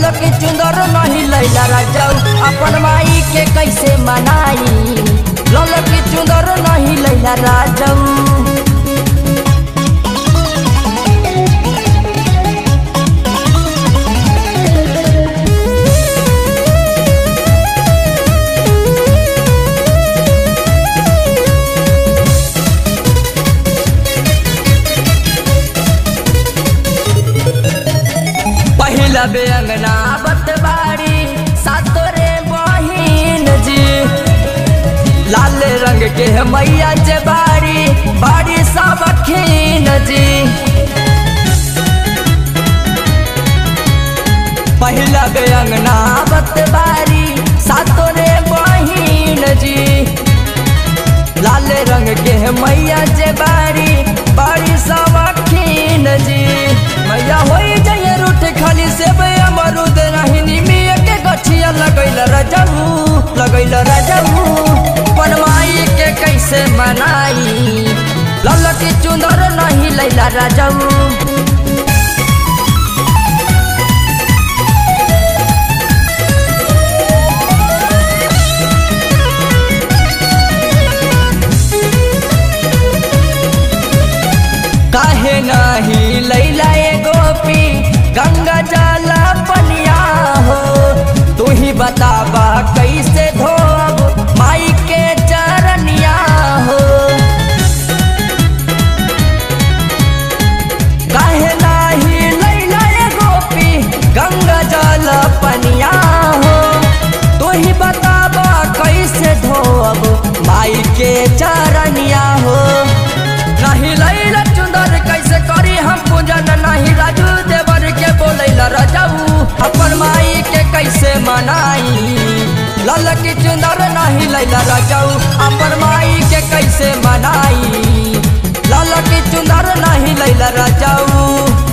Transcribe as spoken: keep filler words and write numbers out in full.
ललकी चुंदर नहीं लैला राजाऊ अपन माई के कैसे मनाई। ललकी चुंदर नहीं लैला राजाऊ। पहिला बेअंगना बतबारी सातोरे बहिन जी। लाल रंग के मैया जे बारी बारी सब खीन जी। पहिला बेअंगना बतबारी सातोरे बहिन जी। लाल रंग के मैया जे बारी बारी सब खीन जी। मैया होई जाइए रूठ खाली सेब अमरूद नहीं निमिया के गछिया लगैल राजाऊ लगैल राजाऊ अपन माई के कैसे मनाई। ललकी चुंदर नहीं लैला राजाऊ। काहे नहीं लैला ए गोपी गंगा जला पनिया हो। तू ही बताबा कैसे धोब माई के चरनिया हो। काहे नहीं लैला ए गोपी गंगा जला पनिया हो। तू ही बताबा कैसे धोब माई के चरनिया हो। नहीं लैला चुंदर कैसे करी हम पूजन नहीं राजू देवर के बोलैला राजाऊ अपन माई के कैसे मनाई। ललकी चुंदर नहीं लैला राजाऊ अपन माई के कैसे मनाई। ललकी चुंदर नहीं लैला राजाऊ।